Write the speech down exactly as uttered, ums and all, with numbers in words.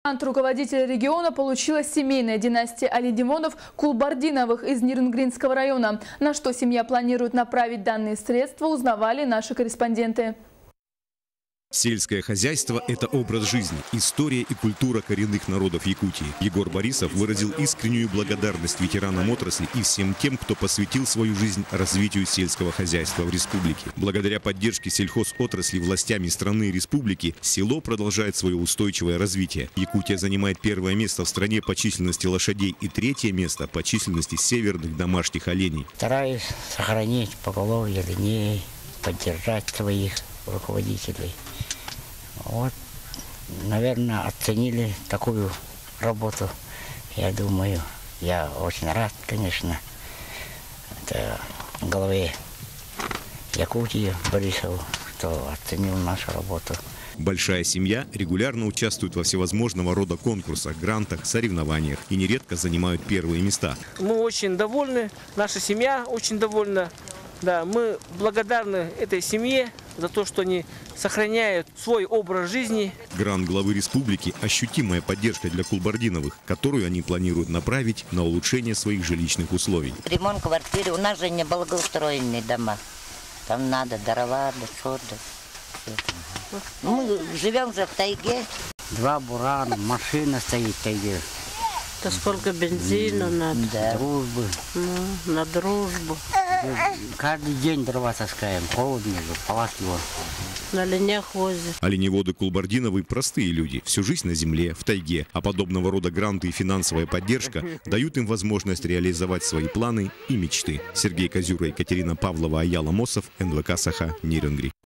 Грант руководителя региона получила семейная династия Алидимонов-Кулбардиновых из Ниренгринского района. На что семья планирует направить данные средства, узнавали наши корреспонденты. Сельское хозяйство – это образ жизни, история и культура коренных народов Якутии. Егор Борисов выразил искреннюю благодарность ветеранам отрасли и всем тем, кто посвятил свою жизнь развитию сельского хозяйства в республике. Благодаря поддержке сельхозотрасли властями страны и республики село продолжает свое устойчивое развитие. Якутия занимает первое место в стране по численности лошадей и третье место по численности северных домашних оленей. Стараюсь сохранить поголовье оленей, поддержать своих руководителей. Вот, наверное, оценили такую работу. Я думаю, я очень рад, конечно, это главе Якутии Борисову, что оценил нашу работу. Большая семья регулярно участвует во всевозможного рода конкурсах, грантах, соревнованиях и нередко занимают первые места. Мы очень довольны, наша семья очень довольна. Да, мы благодарны этой семье за то, что они сохраняют свой образ жизни. Грант главы республики – ощутимая поддержка для Кулбардиновых, которую они планируют направить на улучшение своих жилищных условий. Ремонт квартиры. У нас же не благоустроенные дома. Там надо дрова, сода. Мы живем же в тайге. Два бурана, машина стоит в тайге. Да сколько бензина надо. Да. Дружбы. Ну, на дружбу. Каждый день дрова таскаем, холодно же, палатки. На оленях возят. Оленеводы Кулбардиновы – простые люди, всю жизнь на земле, в тайге. А подобного рода гранты и финансовая поддержка дают им возможность реализовать свои планы и мечты. Сергей Козюра, Екатерина Павлова, Аяла Мосов, эн вэ ка Саха, Ниренгри.